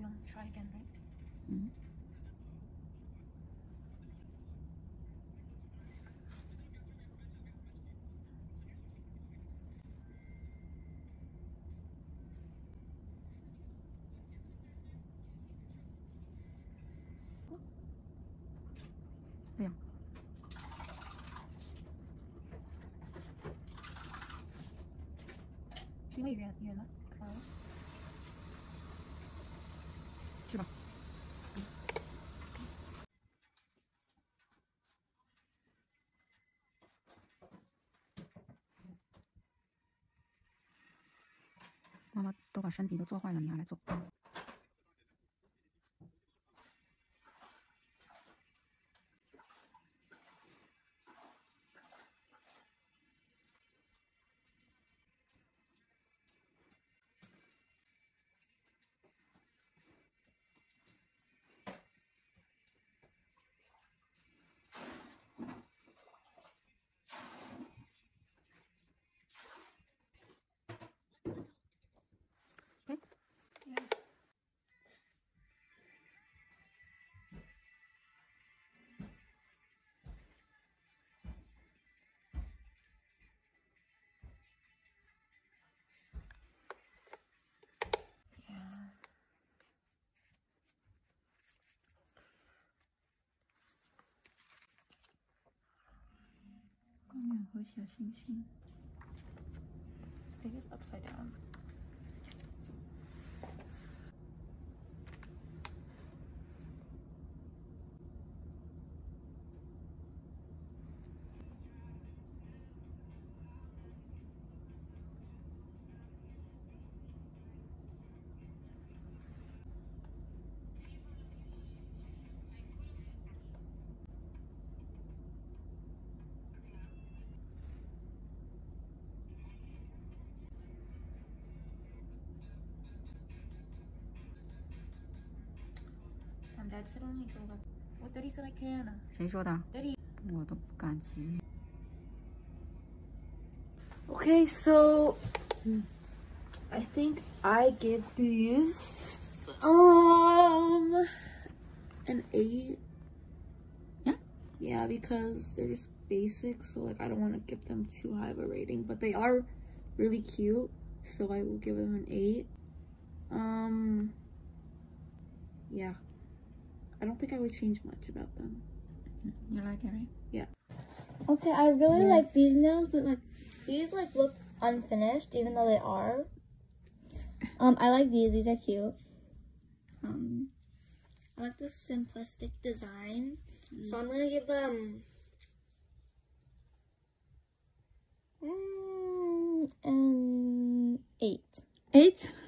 gonna try again, right? Mm-hmm. Yeah. 是因为远了， 是吧？妈妈都把身体都做坏了，你还来做？哎， 光亮和小星星。 I think it's upside down. Dad said only go back. What Daddy said I can. 谁说的？ Daddy. 我都不敢骑。 Okay, so I think I give these an 8. Yeah, because they're just basic, so like I don't want to give them too high of a rating, but they are really cute, so I will give them an 8. Yeah, I don't think I would change much about them. You like it, right? Yeah. Okay, I really like these nails, but like these like look unfinished, even though they are. I like these. These are cute. I like the simplistic design, so I'm gonna give them an 8. 8.